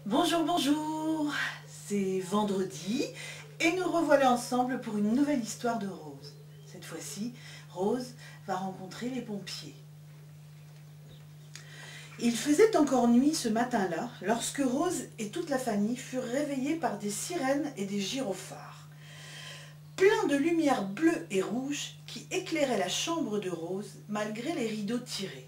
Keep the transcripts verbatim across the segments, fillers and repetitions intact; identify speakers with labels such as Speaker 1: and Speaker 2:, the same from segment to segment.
Speaker 1: Bonjour, bonjour, c'est vendredi et nous revoilà ensemble pour une nouvelle histoire de Rose. Cette fois-ci, Rose va rencontrer les pompiers. Il faisait encore nuit ce matin-là lorsque Rose et toute la famille furent réveillés par des sirènes et des gyrophares. Plein de lumière bleue et rouge qui éclairaient la chambre de Rose malgré les rideaux tirés.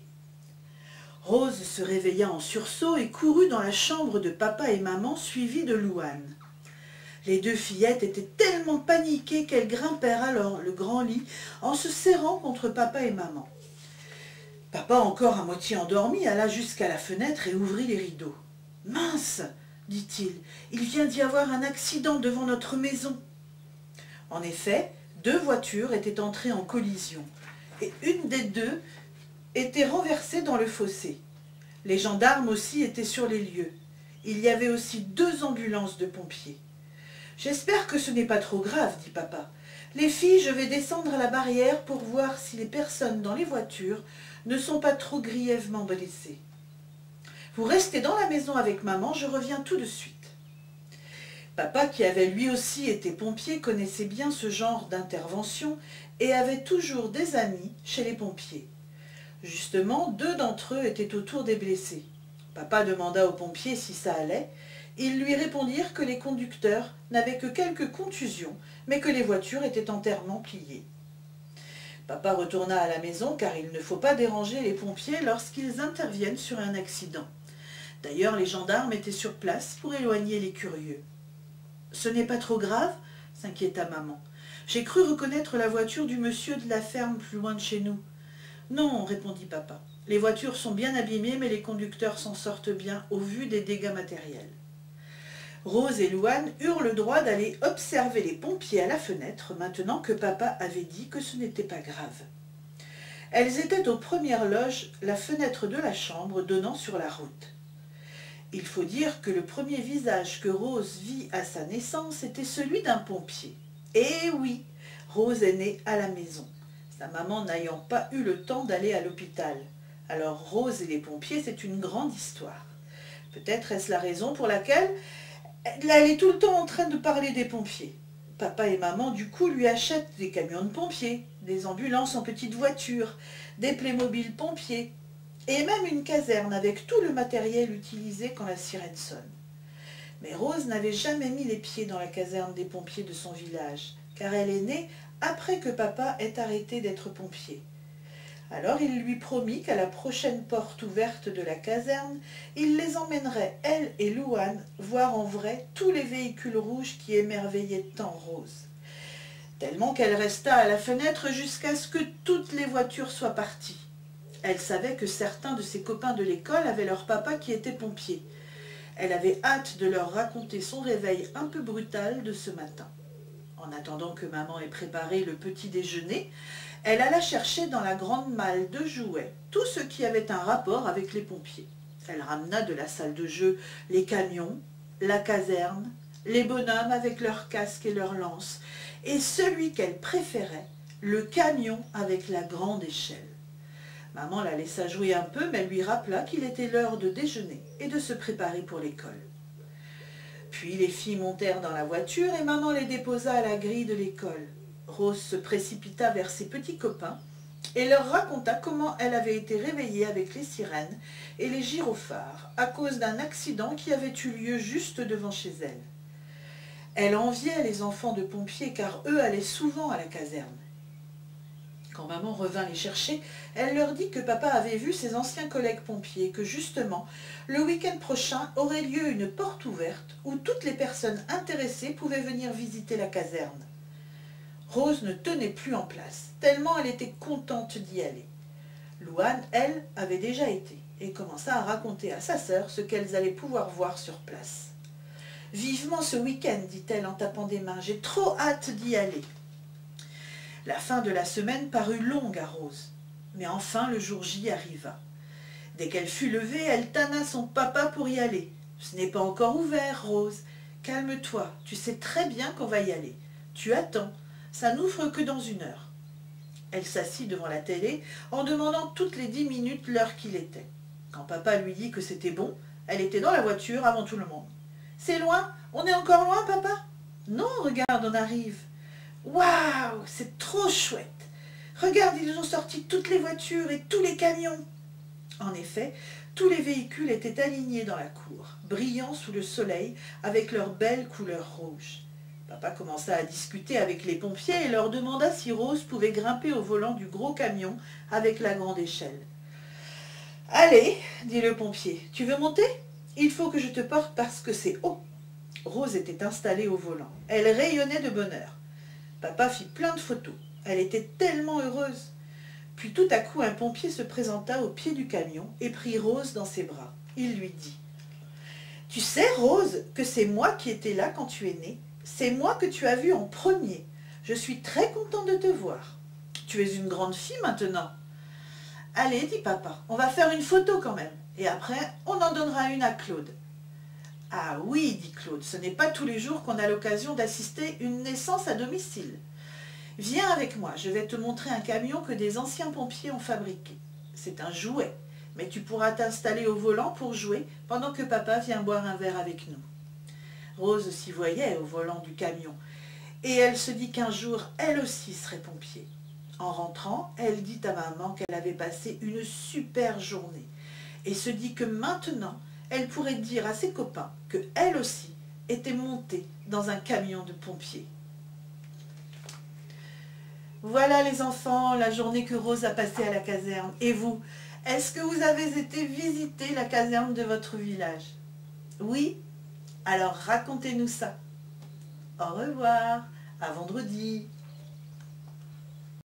Speaker 1: Rose se réveilla en sursaut et courut dans la chambre de papa et maman suivie de Louane. Les deux fillettes étaient tellement paniquées qu'elles grimpèrent alors le grand lit en se serrant contre papa et maman. Papa, encore à moitié endormi, alla jusqu'à la fenêtre et ouvrit les rideaux. « Mince !» dit-il, « il vient d'y avoir un accident devant notre maison. » En effet, deux voitures étaient entrées en collision et une des deux était renversée dans le fossé. Les gendarmes aussi étaient sur les lieux. Il y avait aussi deux ambulances de pompiers. « J'espère que ce n'est pas trop grave, dit papa. Les filles, je vais descendre à la barrière pour voir si les personnes dans les voitures ne sont pas trop grièvement blessées. Vous restez dans la maison avec maman, je reviens tout de suite. » Papa, qui avait lui aussi été pompier, connaissait bien ce genre d'intervention et avait toujours des amis chez les pompiers. Justement, deux d'entre eux étaient autour des blessés. Papa demanda aux pompiers si ça allait. Ils lui répondirent que les conducteurs n'avaient que quelques contusions, mais que les voitures étaient entièrement pliées. Papa retourna à la maison car il ne faut pas déranger les pompiers lorsqu'ils interviennent sur un accident. D'ailleurs, les gendarmes étaient sur place pour éloigner les curieux. « Ce n'est pas trop grave ?» s'inquiéta maman. « J'ai cru reconnaître la voiture du monsieur de la ferme plus loin de chez nous. » « Non, répondit papa. Les voitures sont bien abîmées, mais les conducteurs s'en sortent bien au vu des dégâts matériels. » Rose et Louane eurent le droit d'aller observer les pompiers à la fenêtre, maintenant que papa avait dit que ce n'était pas grave. Elles étaient aux premières loges, la fenêtre de la chambre donnant sur la route. Il faut dire que le premier visage que Rose vit à sa naissance était celui d'un pompier. Et oui, Rose est née à la maison, sa maman n'ayant pas eu le temps d'aller à l'hôpital. Alors Rose et les pompiers, c'est une grande histoire. Peut-être est-ce la raison pour laquelle elle est tout le temps en train de parler des pompiers. Papa et maman, du coup, lui achètent des camions de pompiers, des ambulances en petites voitures, des Playmobil pompiers, et même une caserne avec tout le matériel utilisé quand la sirène sonne. Mais Rose n'avait jamais mis les pieds dans la caserne des pompiers de son village, car elle est née après que papa ait arrêté d'être pompier. Alors il lui promit qu'à la prochaine porte ouverte de la caserne, il les emmènerait, elle et Louane, voir en vrai tous les véhicules rouges qui émerveillaient tant Rose. Tellement qu'elle resta à la fenêtre jusqu'à ce que toutes les voitures soient parties. Elle savait que certains de ses copains de l'école avaient leur papa qui était pompier. Elle avait hâte de leur raconter son réveil un peu brutal de ce matin. En attendant que maman ait préparé le petit déjeuner, elle alla chercher dans la grande malle de jouets tout ce qui avait un rapport avec les pompiers. Elle ramena de la salle de jeu les camions, la caserne, les bonhommes avec leurs casques et leurs lances, et celui qu'elle préférait, le camion avec la grande échelle. Maman la laissa jouer un peu, mais lui rappela qu'il était l'heure de déjeuner et de se préparer pour l'école. Puis les filles montèrent dans la voiture et maman les déposa à la grille de l'école. Rose se précipita vers ses petits copains et leur raconta comment elle avait été réveillée avec les sirènes et les gyrophares à cause d'un accident qui avait eu lieu juste devant chez elle. Elle enviait les enfants de pompiers car eux allaient souvent à la caserne. Quand maman revint les chercher, elle leur dit que papa avait vu ses anciens collègues pompiers et que justement, le week-end prochain aurait lieu une porte ouverte où toutes les personnes intéressées pouvaient venir visiter la caserne. Rose ne tenait plus en place, tellement elle était contente d'y aller. Louane, elle, avait déjà été et commença à raconter à sa sœur ce qu'elles allaient pouvoir voir sur place. « Vivement ce week-end, dit-elle en tapant des mains, j'ai trop hâte d'y aller. » La fin de la semaine parut longue à Rose, mais enfin le jour J arriva. Dès qu'elle fut levée, elle tana son papa pour y aller. « Ce n'est pas encore ouvert, Rose. Calme-toi, tu sais très bien qu'on va y aller. Tu attends, ça n'ouvre que dans une heure. » Elle s'assit devant la télé en demandant toutes les dix minutes l'heure qu'il était. Quand papa lui dit que c'était bon, Elle était dans la voiture avant tout le monde. « C'est loin? On est encore loin, papa ?»« Non, regarde, on arrive. »« Waouh, c'est trop chouette! Regarde, ils ont sorti toutes les voitures et tous les camions. » En effet, tous les véhicules étaient alignés dans la cour, brillant sous le soleil avec leurs belles couleurs rouges. Papa commença à discuter avec les pompiers et leur demanda si Rose pouvait grimper au volant du gros camion avec la grande échelle. « Allez, dit le pompier, tu veux monter? Il faut que je te porte parce que c'est haut. » Rose était installée au volant. Elle rayonnait de bonheur. Papa fit plein de photos. Elle était tellement heureuse. Puis tout à coup, un pompier se présenta au pied du camion et prit Rose dans ses bras. Il lui dit « Tu sais, Rose, que c'est moi qui étais là quand tu es née. C'est moi que tu as vu en premier. Je suis très content de te voir. Tu es une grande fille maintenant. » « Allez, dit papa, on va faire une photo quand même. Et après, on en donnera une à Claude. » « Ah oui, dit Claude, ce n'est pas tous les jours qu'on a l'occasion d'assister une naissance à domicile. Viens avec moi, je vais te montrer un camion que des anciens pompiers ont fabriqué. C'est un jouet, mais tu pourras t'installer au volant pour jouer pendant que papa vient boire un verre avec nous. » Rose s'y voyait au volant du camion, et elle se dit qu'un jour, elle aussi serait pompier. En rentrant, elle dit à maman qu'elle avait passé une super journée, et se dit que maintenant, elle pourrait dire à ses copains qu'elle aussi était montée dans un camion de pompiers. Voilà les enfants, la journée que Rose a passée à la caserne. Et vous, est-ce que vous avez été visiter la caserne de votre village? Oui? Alors racontez-nous ça. Au revoir, à vendredi.